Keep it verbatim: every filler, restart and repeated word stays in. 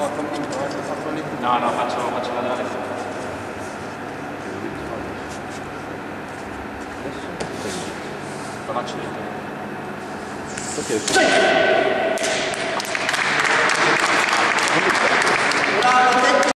No, no, faccio, faccio laterale. Lo faccio dentro. Ok.